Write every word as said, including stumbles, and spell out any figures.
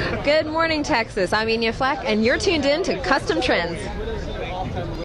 Good morning, Texas. I'm Enya Flak, and you're tuned in to Custom Trends.